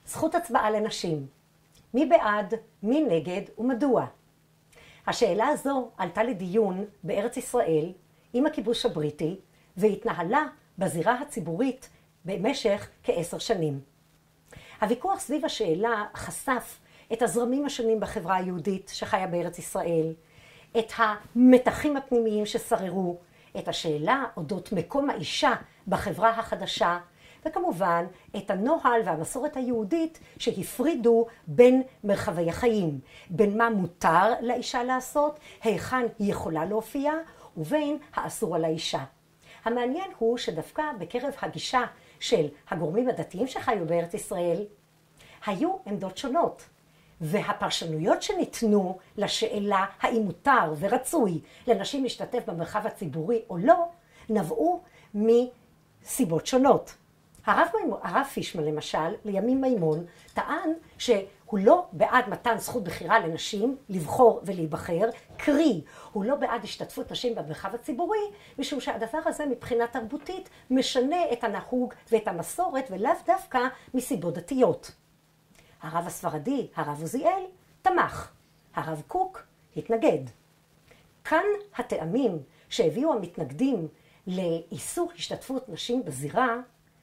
זכות הצבעה לנשים. מי בעד, מי נגד ומדוע? השאלה הזו עלתה לדיון בארץ ישראל עם הכיבוש הבריטי והתנהלה בזירה הציבורית במשך כ10 שנים. הוויכוח סביב השאלה חשף את הזרמים השונים בחברה היהודית שחיה בארץ ישראל, את המתחים הפנימיים ששררו, את השאלה אודות מקום האישה בחברה החדשה, וכמובן את הנוהל והמסורת היהודית שהפרידו בין מרחבי החיים, בין מה מותר לאישה לעשות, היכן היא יכולה להופיע, ובין האסור על האישה. המעניין הוא שדווקא בקרב הגישה של הגורמים הדתיים שחיו בארץ ישראל, היו עמדות שונות. והפרשנויות שניתנו לשאלה האם מותר ורצוי לנשים להשתתף במרחב הציבורי או לא, נבעו מסיבות שונות. הרב פישמן למשל, לימים מימון, טען שהוא לא בעד מתן זכות בחירה לנשים לבחור ולהיבחר, קרי, הוא לא בעד השתתפות נשים במרחב הציבורי, משום שהדבר הזה מבחינה תרבותית משנה את הנהוג ואת המסורת ולאו דווקא מסיבות דתיות. הרב הספרדי, הרב עוזיאל, תמך. הרב קוק התנגד. כאן הטעמים שהביאו המתנגדים לאיסור השתתפות נשים בזירה,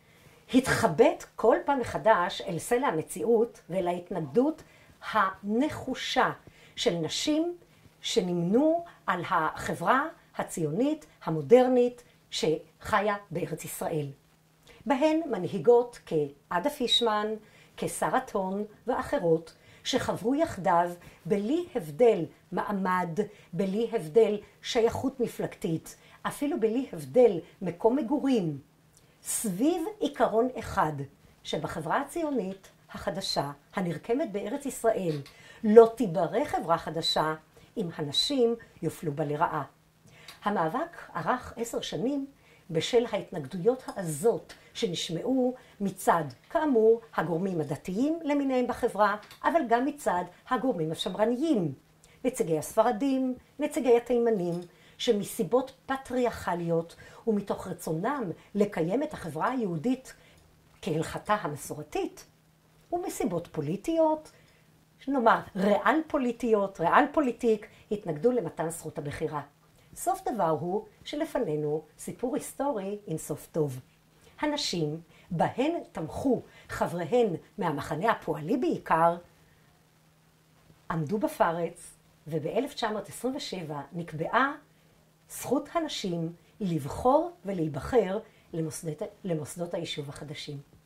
התחבט כל פעם מחדש אל סלע המציאות ואל ההתנגדות הנחושה של נשים שנמנו על החברה הציונית המודרנית שחיה בארץ ישראל. בהן מנהיגות כעדה פישמן, כשרה טון ואחרות שחברו יחדיו בלי הבדל מעמד, בלי הבדל שייכות מפלגתית, אפילו בלי הבדל מקום מגורים, סביב עיקרון אחד, שבחברה הציונית החדשה, הנרקמת בארץ ישראל, לא תיברא חברה חדשה אם הנשים יופלו בה לרעה. המאבק ארך 10 שנים בשל ההתנגדויות העזות שנשמעו מצד, כאמור, הגורמים הדתיים למיניהם בחברה, אבל גם מצד הגורמים השמרניים, נציגי הספרדים, נציגי התימנים, שמסיבות פטריארכליות ומתוך רצונם לקיים את החברה היהודית כהלכתה המסורתית, ומסיבות פוליטיות, נאמר ריאל פוליטיק, התנגדו למתן זכות הבחירה. סוף דבר הוא שלפנינו סיפור היסטורי עם סוף טוב. הנשים, בהן תמכו חבריהן מהמחנה הפועלי בעיקר, עמדו בפרץ, וב-1927 נקבעה זכות הנשים לבחור ולהיבחר למוסדות היישוב החדשים.